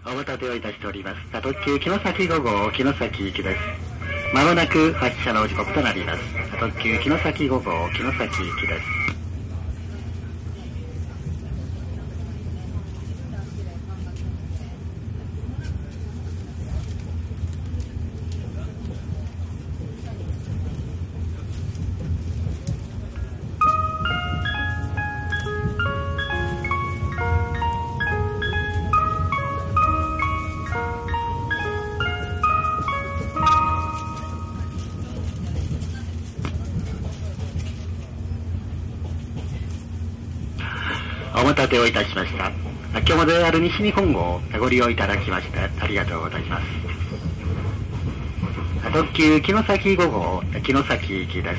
お待たせをいたしております。特急城崎5号城崎行きです。まもなく発車の時刻となります。特急城崎5号城崎行きです。お待たせをいたしました。今日も JR 西日本号ご利用いただきましてありがとうございます。特急城崎5号城崎行きです。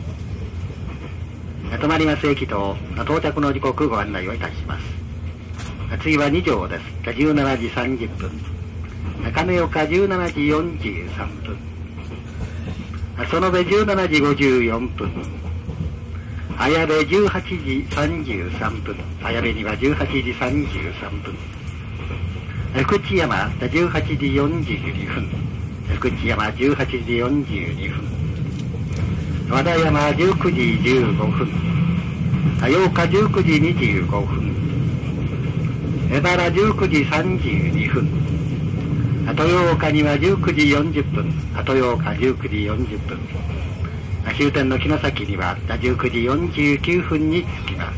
止まります駅と到着の時刻ご案内をいたします。次は2条です。17時30分。亀岡17時43分。園部17時54分。綾部18時33分。綾部には18時33分。福知山18時42分。福知山18時42分。和田山19時15分。八日19時25分。江原19時32分。豊岡には19時40分。豊岡19時40分。終点の城崎には19時49分に着きます。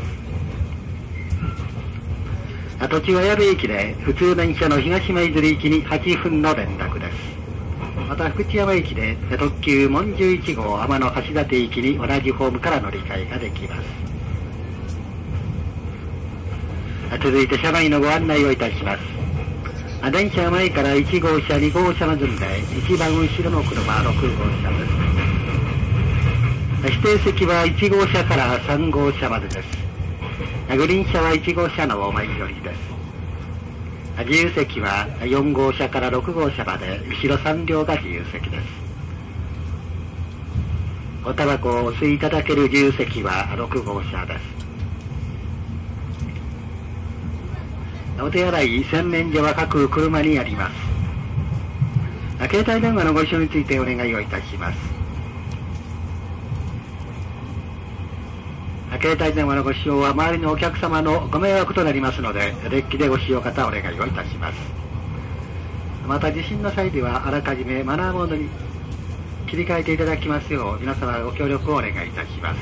途中綾部駅で普通電車の東舞鶴行きに8分の連絡です。また福知山駅で特急文11号天橋立行きに同じホームから乗り換えができます。続いて車内のご案内をいたします。電車は前から1号車2号車の順で一番後ろの車は6号車です。指定席は1号車から3号車までです。グリーン車は1号車の前寄りです。自由席は4号車から6号車まで後ろ3両が自由席です。おタバコをお吸いいただける自由席は6号車です。お手洗い洗面所は各車にあります。携帯電話のご使用についてお願いをいたします。携帯電話のご使用は周りのお客様のご迷惑となりますので、デッキでご使用方お願いをいたします。また地震の際ではあらかじめマナーモードに切り替えていただきますよう皆様ご協力をお願いいたします。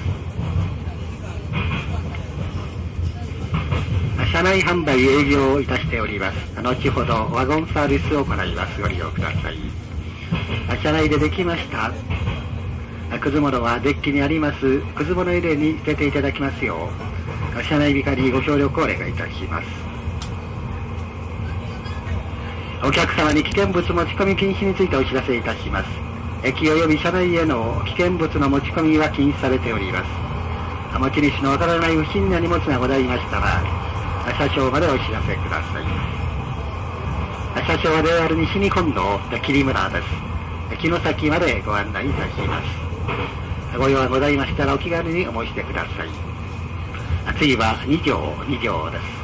車内販売営業をいたしております。後ほどワゴンサービスを行います。ご利用ください。車内でできましたくず物はデッキにありますくず物入れに捨てていただきますよう車内美化にご協力をお願いいたします。お客様に危険物持ち込み禁止についてお知らせいたします。駅及び車内への危険物の持ち込みは禁止されております。持ち主のわからない不審な荷物がございましたら車掌までお知らせください。車掌は JR 西日本の桐村です。城崎までご案内いたします。ご用がございましたらお気軽にお申し出ください。次は2条です。